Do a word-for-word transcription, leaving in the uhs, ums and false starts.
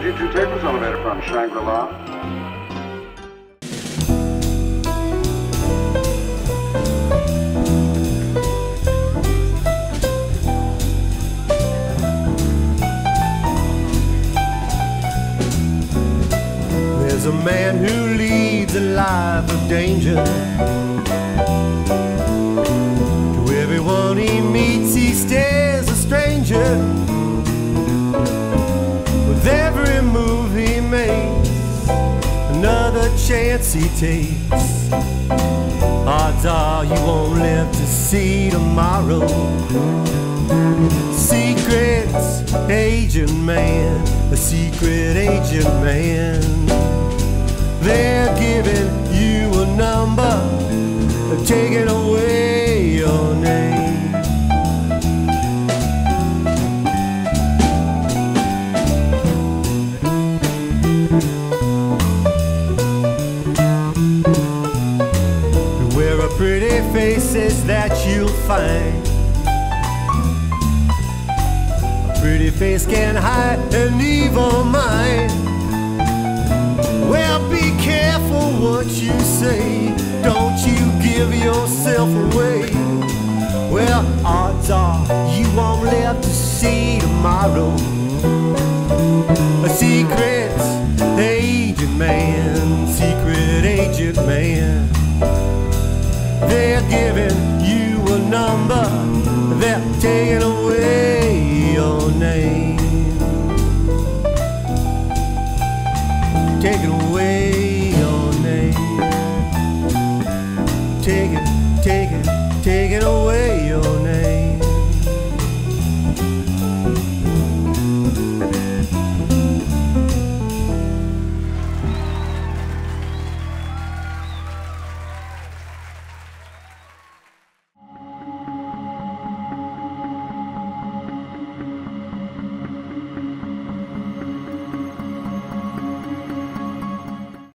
thirty-two tables elevator from Shangri-La. There's a man who leads a life of danger. To everyone he meets he stays a stranger. With every move he makes, another chance he takes, odds are you won't live to see tomorrow. Secret agent man, a secret agent man. They're giving you a number, taking away your name. Pretty faces that you'll find. A pretty face can hide an evil mind. Well, be careful what you say. Don't you give yourself away. Well, odds are